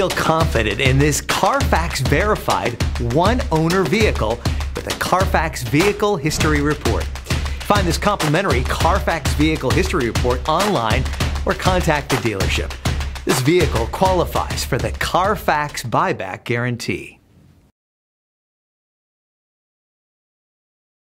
Feel confident in this Carfax verified one-owner vehicle with a Carfax Vehicle History Report. Find this complimentary Carfax Vehicle History Report online or contact the dealership. This vehicle qualifies for the Carfax Buyback Guarantee.